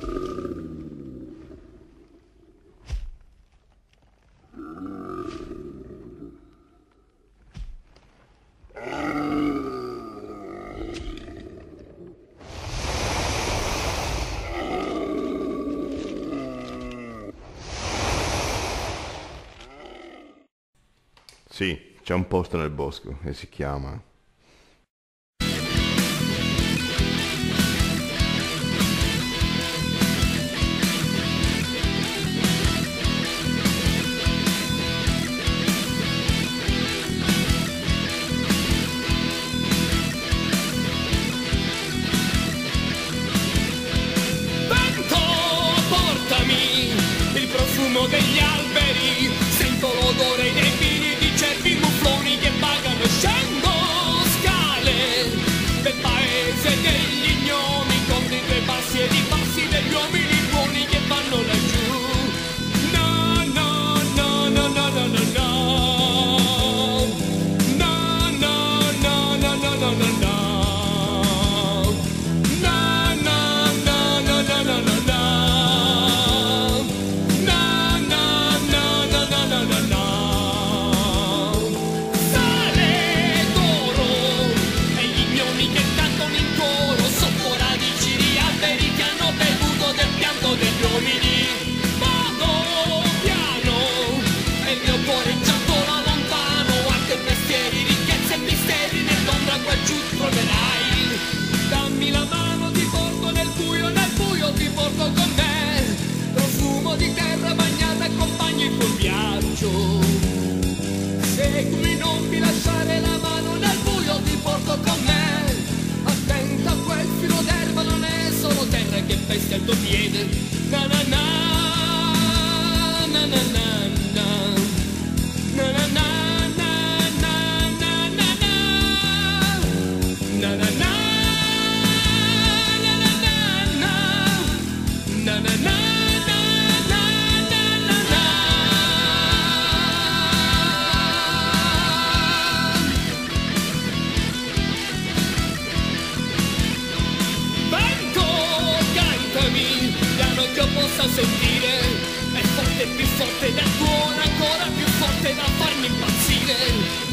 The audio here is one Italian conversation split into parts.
Sì, c'è un posto nel bosco e si chiama... Vento, portami il profumo degli alberi, sento l'odore dei vini di cervi mufloni che vagano e scendo scale del paese degli gnomi, con dei tre passi ed i passi degli uomini buoni che vanno laggiù. No, no, no, no, no, no, no, no. No, no, no, no, no, no, no, no. Dammi la mano, ti porto nel buio ti porto con me. Profumo di terra bagnata, accompagni il tuo viaggio. Seguimi, non mi lasciare la mano, nel buio ti porto con me. Attenta a quel filo d'erba, non è solo terra che pesta il tuo piede. Na na na, na na na na, na na na. Na na na, na na na na, na na na, na na na. Vento, cantami, piano che io possa sentire, è forte, più forte del tuono, ancora più forte da farmi impazzire.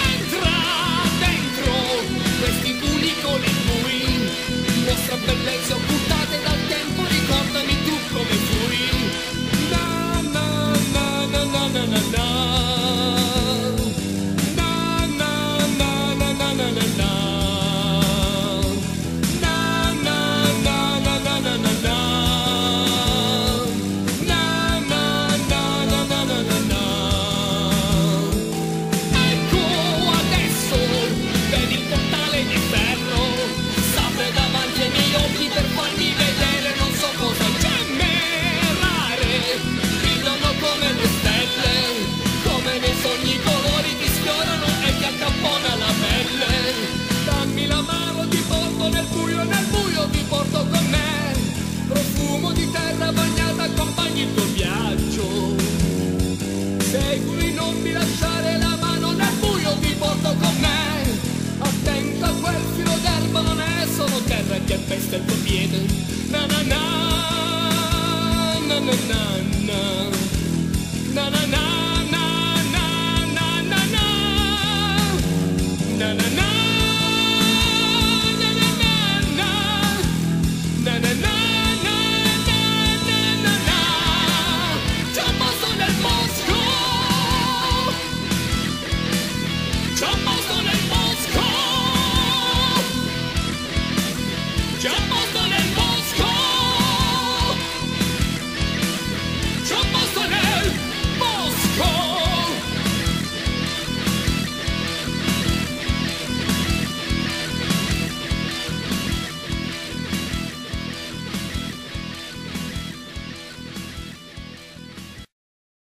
Questi cunicoli bui, mostra bellezze occultate dal tempo, ricordami tu come fui. Na na na na na na na na, na na na na na na na na, na na na na na na na na, na na na na na na na. Ecco adesso vedi il portale di ferro, s'apre davanti ai miei occhi per farmi vedere non so cosa gemmerare. Brillano come le stelle, come nei sogni i colori ti sfiorano e ti accappona la pelle. Dammi la mano, ti porto nel buio ti porto con me. Profumo di terra bagnata, accompagni il tuo viaggio. Seguimi, non mi lasciare la mano, nel buio ti porto con me. Attenta a quel filo d'erba, non è solo terra che pesta il tuo piede. Na na na, na na na na, na na na na na na na na, na na na, na na na na, na na na. C'è un posto nel bosco, c'è un posto nel